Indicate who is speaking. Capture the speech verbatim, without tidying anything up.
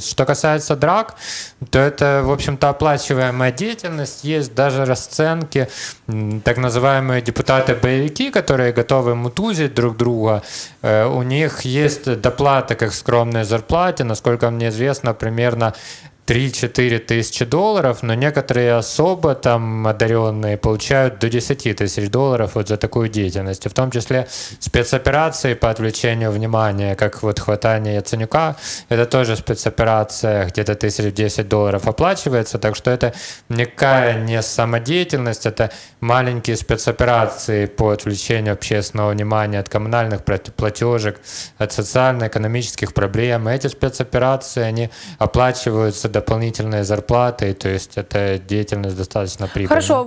Speaker 1: Что касается драк, то это, в общем-то, оплачиваемая деятельность. Есть даже расценки, так называемые депутаты-боевики, которые готовы мутузить друг друга. У них есть доплата к их скромной зарплате, насколько мне известно, примерно три-четыре тысячи долларов, но некоторые особо там одаренные получают до десяти тысяч долларов вот за такую деятельность. И в том числе спецоперации по отвлечению внимания, как вот хватание Яценюка, это тоже спецоперация, где-то тысяч десять долларов оплачивается, так что это никакая не самодеятельность, это маленькие спецоперации по отвлечению общественного внимания от коммунальных платежек, от социально-экономических проблем. И эти спецоперации, они оплачиваются дополнительной зарплатой, то есть эта деятельность достаточно прибыльная.
Speaker 2: Хорошо.